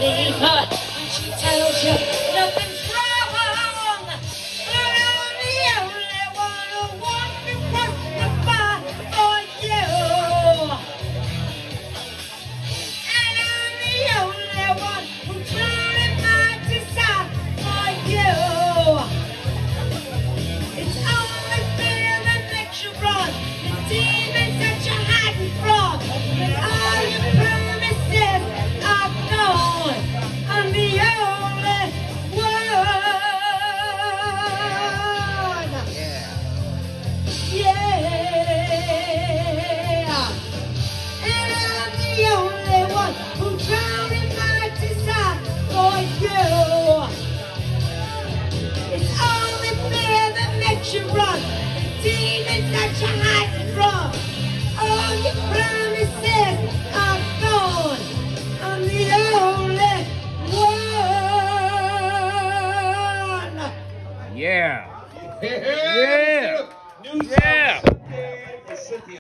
believe her when she tells you nothing's wrong. But I'm the only one who wants to testify for you. And I'm the only one who truly might decide for you. It's only fear that makes you run, the demons that you're hiding from, and all your promises are gone. I'm the only one. Yeah. And I'm the only one who drowned in my desire for you. It's only fear that makes you run, the demons that you're hiding from. All your promises are gone. I'm the only one. Yeah. Yeah. Yeah. Cynthia.